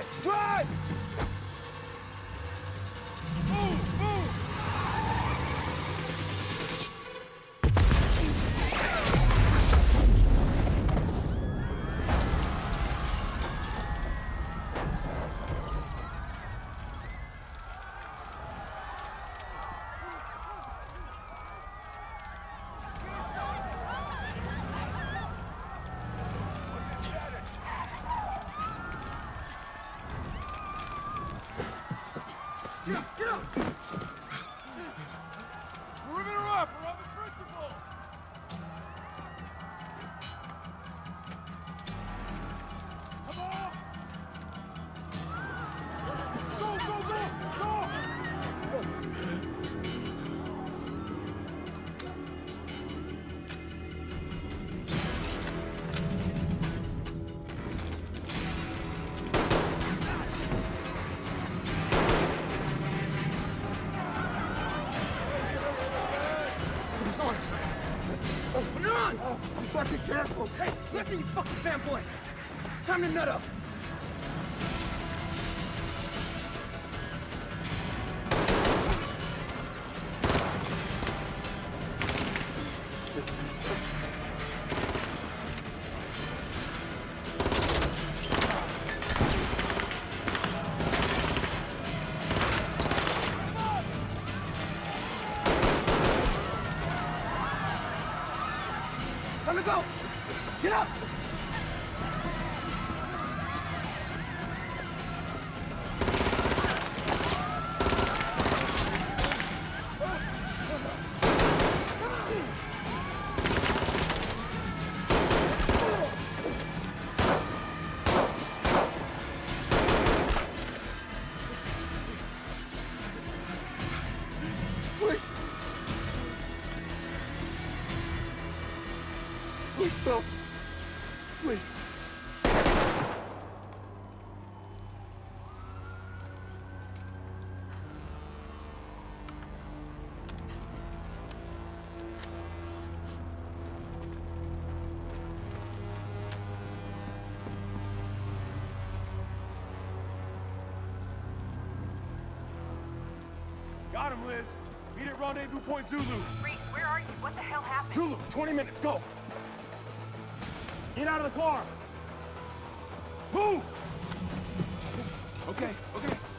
Drive! Drive! Move! Move! Get up! Perimeter up! We're on the principal! Come on! Go, go, go! Go! Put it on! Be fucking careful! Hey, listen, you fucking fanboys! Time to nut up! Time to go! Get up! Please! Please stop! Please! Got him, Liz. Meet at rendezvous point Zulu. Reece, where are you? What the hell happened? Zulu, 20 minutes, go! Get out of the car! Move! Okay, okay.